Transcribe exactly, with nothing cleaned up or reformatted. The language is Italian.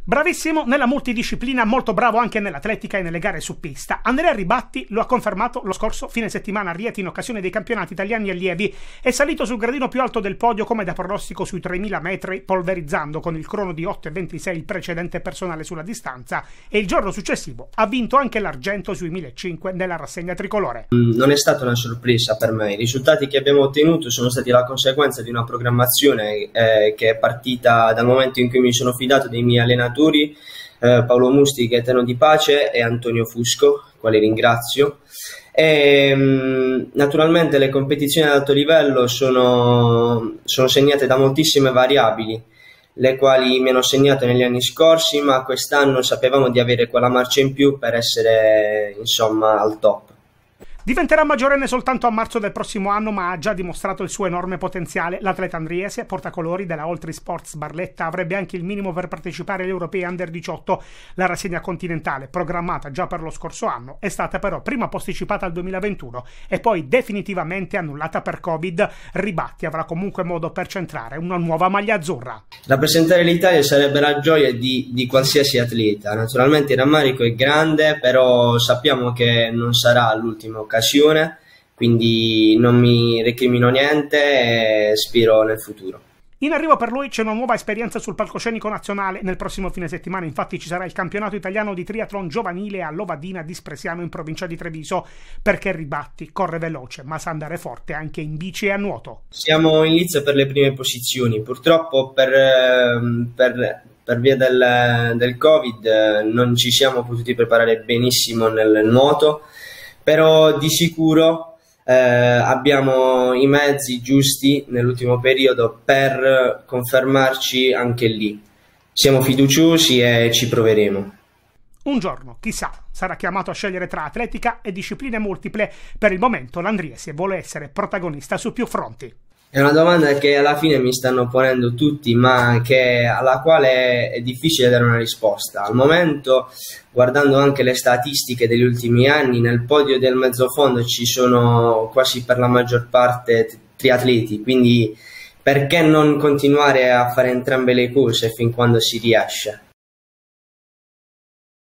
Bravissimo nella multidisciplina, molto bravo anche nell'atletica e nelle gare su pista. Andrea Ribatti lo ha confermato lo scorso fine settimana a Rieti in occasione dei campionati italiani allievi. È salito sul gradino più alto del podio come da pronostico sui tremila metri, polverizzando con il crono di otto e ventisei il precedente personale sulla distanza, e il giorno successivo ha vinto anche l'argento sui millecinquecento nella rassegna tricolore. Non è stata una sorpresa per me, i risultati che abbiamo ottenuto sono stati la conseguenza di una programmazione eh, che è partita dal momento in cui mi sono fidato dei miei allenatori, Eh, Paolo Musti, Gaetano Di Pace e Antonio Fusco, quali ringrazio. E, mh, naturalmente le competizioni ad alto livello sono, sono segnate da moltissime variabili, le quali mi hanno segnato negli anni scorsi, ma quest'anno sapevamo di avere quella marcia in più per essere insomma al top. Diventerà maggiorenne soltanto a marzo del prossimo anno, ma ha già dimostrato il suo enorme potenziale. L'atleta andriese, portacolori della Oltre Sports Barletta, avrebbe anche il minimo per partecipare agli europei under diciotto. La rassegna continentale, programmata già per lo scorso anno, è stata però prima posticipata al duemilaventuno e poi definitivamente annullata per Covid. Ribatti avrà comunque modo per centrare una nuova maglia azzurra. Rappresentare l'Italia sarebbe la gioia di, di qualsiasi atleta. Naturalmente il rammarico è grande, però sappiamo che non sarà l'ultima occasione. Occasione, quindi non mi recrimino niente e spero nel futuro. In arrivo per lui c'è una nuova esperienza sul palcoscenico nazionale. Nel prossimo fine settimana infatti ci sarà il campionato italiano di triathlon giovanile a Lovadina di Spresiano in provincia di Treviso, perché Ribatti corre veloce ma sa andare forte anche in bici e a nuoto. Siamo in lizza per le prime posizioni, purtroppo per, per, per via del, del Covid non ci siamo potuti preparare benissimo nel nuoto, però di sicuro eh, abbiamo i mezzi giusti nell'ultimo periodo per confermarci anche lì. Siamo fiduciosi e ci proveremo. Un giorno, chissà, sarà chiamato a scegliere tra atletica e discipline multiple. Per il momento l'andriese vuole essere protagonista su più fronti. È una domanda che alla fine mi stanno ponendo tutti, ma che, alla quale è difficile dare una risposta. Al momento, guardando anche le statistiche degli ultimi anni, nel podio del mezzofondo ci sono quasi per la maggior parte triatleti, quindi perché non continuare a fare entrambe le cose fin quando si riesce?